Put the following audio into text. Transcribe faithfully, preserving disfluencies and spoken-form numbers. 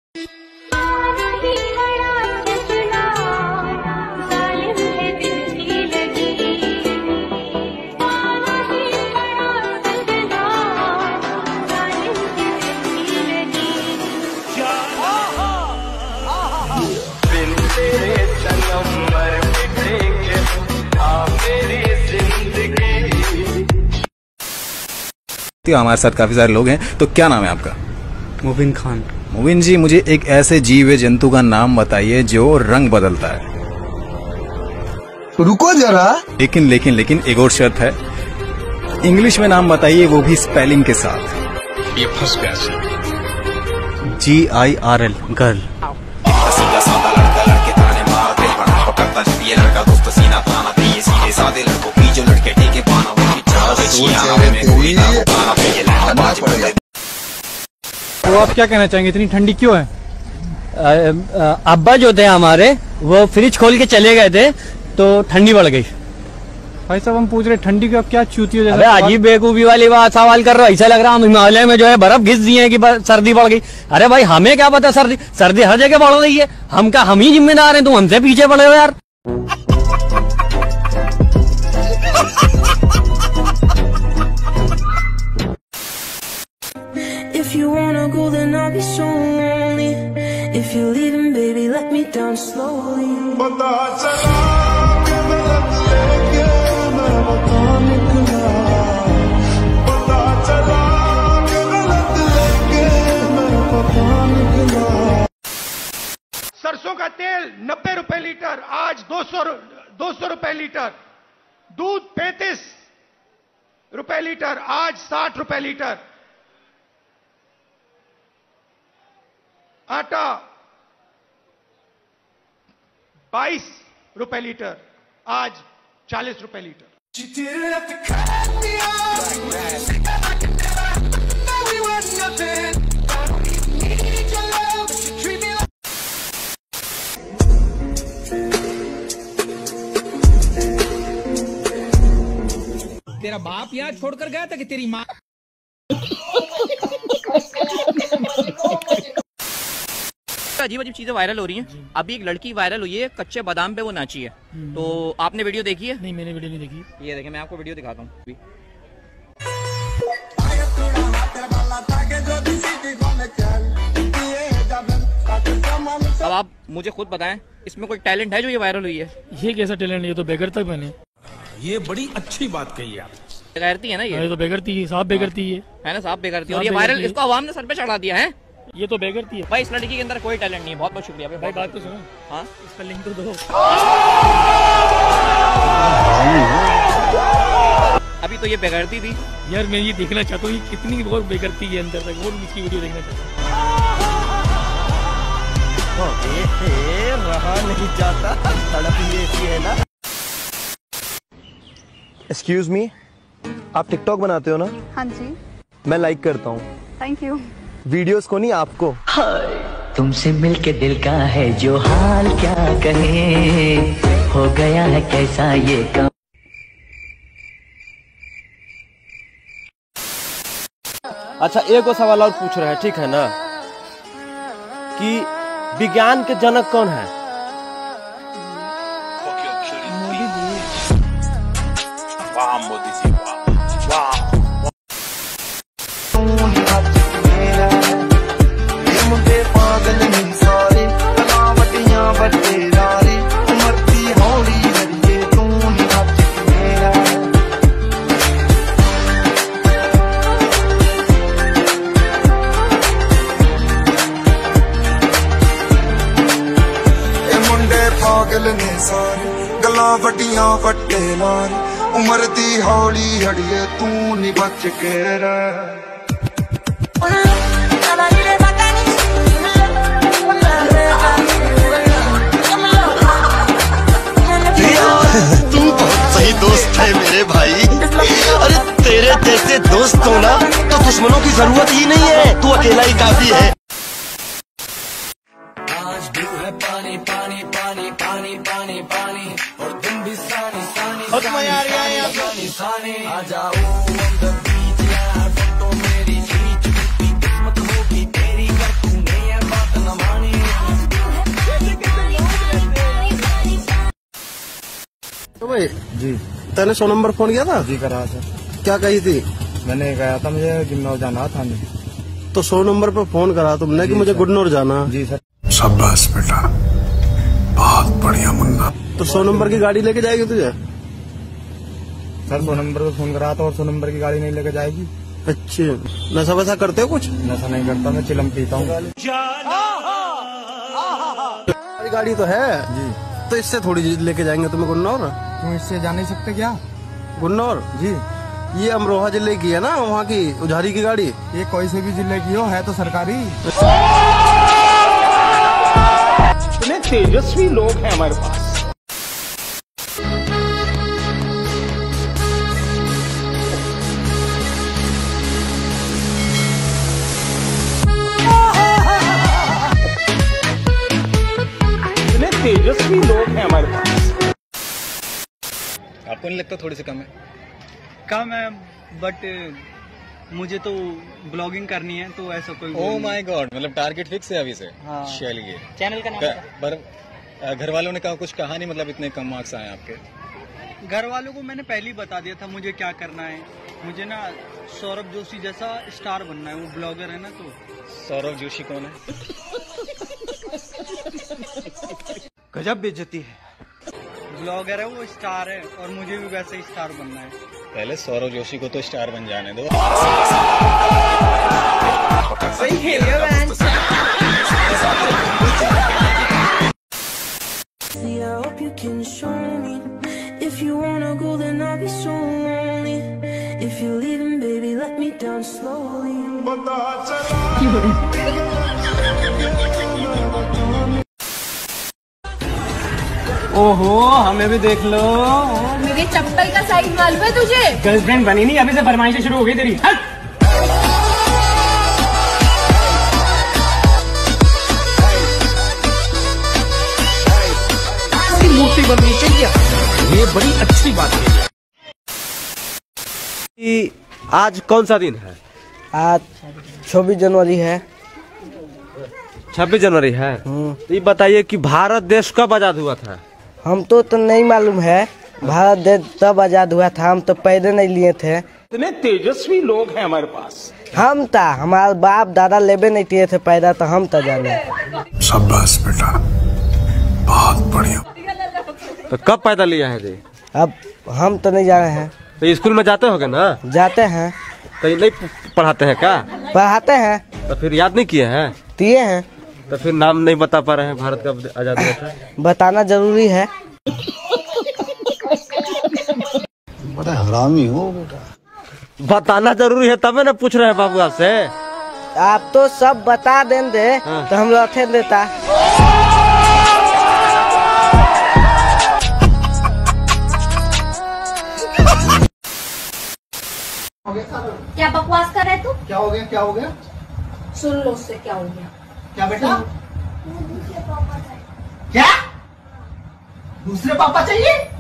हमारे साथ काफी सारे लोग हैं, तो क्या नाम है आपका? मुबिन खान। मुबिन जी, मुझे एक ऐसे जीव जंतु का नाम बताइए जो रंग बदलता है। रुको जरा। लेकिन लेकिन लेकिन एक और शर्त है, इंग्लिश में नाम बताइए, वो भी स्पेलिंग के साथ। ये फंस गया। G I R L, girl. तो आप क्या कहना चाहेंगे, इतनी ठंडी क्यों है? अब्बा जो थे हमारे, वो फ्रिज खोल के चले गए थे तो ठंडी बढ़ गई। भाई साहब हम पूछ रहे ठंडी का क्या चूती हो? अरे अजीब बेवकूफी वाली बात सवाल कर रहे हो। ऐसा लग रहा है हम हिमालय में जो है बर्फ घिस दिए हैं कि सर्दी बढ़ गई। अरे भाई हमें क्या पता, सर्दी सर्दी हर जगह बढ़ रही है। हम क्या हम ही जिम्मेदार हैं? तुम हमसे पीछे पड़े हो यार। If you wanna go, then I'll be so lonely. If you're leaving, baby, let me down slowly. पता चला कि गलत लेके मैं बता निकला। पता चला कि गलत लेके मैं बता निकला। सरसों का तेल नब्बे रुपए लीटर, आज दो सौ दो सौ रुपए लीटर। दूध पैंतीस रुपए लीटर, आज साठ रुपए लीटर। आटा बाईस रुपए लीटर, आज चालीस रुपए लीटर। तेरा बाप यहाँ छोड़कर गया था कि तेरी माँ? अजीब अजीब चीजें वायरल हो रही हैं। अभी एक लड़की वायरल हुई है, कच्चे बादाम पे वो नाची है। तो आपने वीडियो देखी है? नहीं, मैंने वीडियो नहीं देखी। ये देखें, मैं आपको वीडियो दिखाता हूँ। अब आप मुझे खुद बताएं, इसमें कोई टैलेंट है जो ये वायरल हुई है? ये कैसा टैलेंट है? ये तो बेगरता बने। ये बड़ी अच्छी बात कही आप। बेगरती है ना ये? ये तो बेगरती है, साफ बेगरती है। है ना, साफ बेगरती। और ये वायरल, इसको आवाम ने सर पे चढ़ा दिया है। ये तो बेगरती है भाई। इस लड़की के अंदर कोई टैलेंट नहीं है। बहुत बहुत शुक्रिया भाई। बात तो सुनो। हाँ, इसका लिंक तो दो। अभी तो ये बेगरती थी यार। मैं ये देखना चाहता हूँ कितनी बहुत बेगरती है अंदर तक, वो इसकी वीडियो देखना चाहता हूँ। रहा नहीं जाता, तड़प ही ऐसी है ना। एक्सक्यूज मी, आप टिकटॉक बनाते हो ना? हाँ जी। मैं लाइक करता हूँ। Thank you. वीडियोस को नहीं, आपको। तुमसे मिलके दिल का है जो हाल, क्या कहे हो गया है कैसा ये काम। अच्छा, एक और सवाल और पूछ रहे हैं, ठीक है ना, कि विज्ञान के जनक कौन है? मोदी जी। वाह मोदी जी, वाह वाह। पागल ने सारे गला वड्डियां वड्डे लारे, उमर दी हौली हड़िए तू नी बच के रह। तू बहुत सही दोस्त है मेरे भाई। अरे तेरे जैसे दोस्त हो ना तो दुश्मनों की जरूरत ही नहीं है, तू अकेला ही काफी है। आज भी है पानी पानी पानी पानी पानी पानी, और तुम भी सानी सानी सानी सानी। आ जाओ बीच यार, तो मेरी खींच किस्मत होगी तेरी, कर तूने ये बात न तेने सौ नंबर फोन किया था? जी करा था। क्या कही थी? मैंने कहा था मुझे गुन्नौर जाना था। तो सौ नंबर पर फोन करा तुमने कि मुझे गुन्नौर जाना? जी सर। शाबाश बेटा, बहुत बढ़िया मुन्ना। तो सौ नंबर की गाड़ी लेके जाएगी तुझे? सर सौ नंबर पे फोन करा था और सौ नंबर की गाड़ी नहीं लेके जाएगी। अच्छा, नशा वशा करते हो कुछ? नशा नहीं करता, मैं चिलम पीता हूँ। गाड़ी तो है जी, तो इससे थोड़ी लेके जाएंगे तुम्हें गुन्नौर? क्यों, इससे जा नहीं सकते क्या? गुन्नौर जी, ये अमरोहा जिले की है ना, वहाँ की उधारी की गाड़ी। ये कोई से भी जिले की हो, है तो सरकारी। इतने तेजस्वी लोग हैं हमारे पास। इतने तेजस्वी लोग हैं हमारे पास। आपको नहीं लगता थोड़ी सी कम है? कम है, बट मुझे तो ब्लॉगिंग करनी है, तो ऐसा कोई। ओह माय गॉड, मतलब टारगेट फिक्स है अभी से? हाँ। चलिए, चैनल का नाम क- पर अ, घर वालों ने कहा कुछ कहा नहीं, मतलब इतने कम मार्क्स आए आपके? घर वालों को मैंने पहले ही बता दिया था मुझे क्या करना है। मुझे ना सौरभ जोशी जैसा स्टार बनना है, वो ब्लॉगर है ना। तो सौरभ जोशी कौन है? गजब बेइज्जती है। ब्लॉगर है वो, स्टार है, और मुझे भी वैसे ही स्टार बनना है। पहले सौरभ जोशी को तो स्टार बन जाने दो। सही खेल गया man. See, I hope you can show me. If you wanna go, then I'll be so lonely. If you're leaving, baby, let me down slowly. ओहो, हमें भी देख लो। मेरे चप्पल का साइज मालूम है तुझे? गर्लफ्रेंड बनी नहीं, अभी से फरमाइशें शुरू हो गई तेरी। हट! मूर्ति बननी चाहिए, ये बड़ी अच्छी बात है। कि आज कौन सा दिन है? आज छब्बीस जनवरी है। छब्बीस जनवरी है। तो ये बताइए कि भारत देश कब आजाद हुआ था? हम तो तो नहीं मालूम है। भारत देश तब आजाद हुआ था, हम तो पैदे नहीं लिए थे। इतने तेजस्वी लोग हैं हमारे पास। हम था, हमारे बाप दादा लेबे नहीं किए थे पैदा, तो हम तो जाने। शाबाश बेटा, बहुत बढ़िया। तो कब पैदा लिया है जी? अब हम तो नहीं जा रहे हैं। तो स्कूल में जाते होगे ना? जाते हैं। तो ये नहीं पढ़ाते हैं क्या? पढ़ाते हैं। तो फिर याद नहीं किए हैं? किए हैं। तो फिर नाम नहीं बता पा रहे हैं भारत कब आजाद हुआ था? बताना जरूरी है। बड़ा हरामी हो बेटा। बताना जरूरी है, तब ना पूछ रहे हैं बाबू आपसे। आप तो सब बता देंगे। हाँ। तो हम लौटे देता। क्या बकवास कर रहे तू? क्या हो गया? क्या हो गया? सुन लो उससे क्या हो गया। क्या बेटा? दूसरे पापा चाहिए। क्या? दूसरे पापा चाहिए?